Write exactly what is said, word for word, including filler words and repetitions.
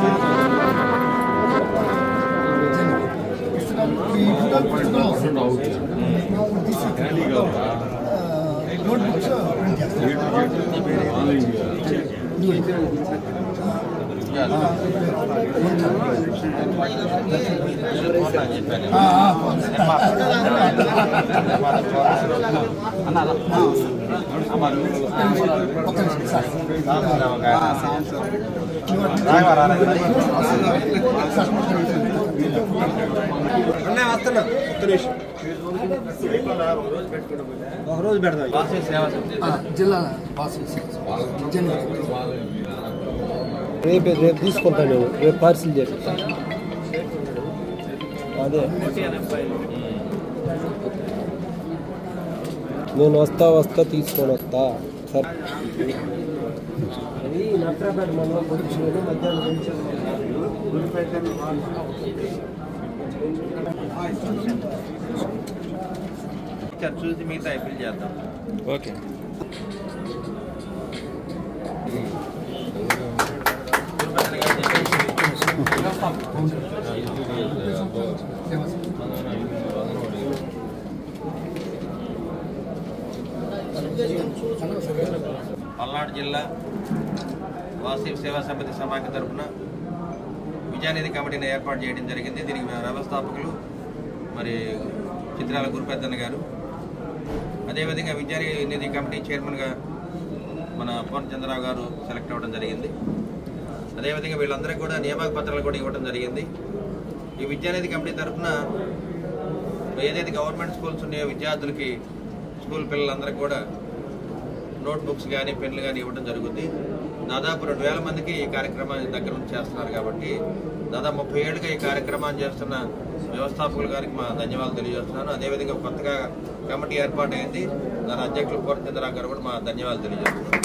రోజు పెడతాం జిల్లా రేపు రేపు తీసుకుంటాను నేను రేపు పార్సిల్ చేస్తాను అదే నేను వస్తా వస్తా తీసుకొని వస్తా సరే అది నట్రాపేట మండలం పొజిషన్ మధ్యాహ్నం చూసి మిగతా అప్పీల్ చేద్దాం. ఓకే పల్నాడు జిల్లా వాసవి సేవా సమితి సమాఖ్య తరఫున విజయనిధి కమిటీని ఏర్పాటు చేయడం జరిగింది. దీనికి వ్యవస్థాపకులు మరి చిత్రాల గురుపెద్దన్న గారు, అదేవిధంగా విద్యానిధి కమిటీ చైర్మన్గా మన పూర్ణచంద్రరావు గారు సెలెక్ట్ అవ్వడం జరిగింది. అదేవిధంగా వీళ్ళందరికీ కూడా నియామక పత్రాలు కూడా ఇవ్వడం జరిగింది. ఈ విద్యానిధి కమిటీ తరఫున ఏదైతే గవర్నమెంట్ స్కూల్స్ ఉన్నాయో విద్యార్థులకి స్కూల్ పిల్లలందరికీ కూడా నోట్ బుక్స్ కానీ పెన్లు కానీ ఇవ్వడం జరుగుతుంది. దాదాపు రెండు వేల మందికి ఈ కార్యక్రమాన్ని దగ్గర నుంచి చేస్తున్నారు కాబట్టి దాదాపు ముప్పై ఏళ్ళుగా ఈ కార్యక్రమాన్ని చేస్తున్న వ్యవస్థాపకుల గారికి మా ధన్యవాదాలు తెలియజేస్తున్నాను. అదేవిధంగా కొత్తగా కమిటీ ఏర్పాటైంది, దాని అధ్యక్షులు పూర్ణచంద్రరావు గారు కూడా మా ధన్యవాదాలు తెలియజేస్తున్నాను.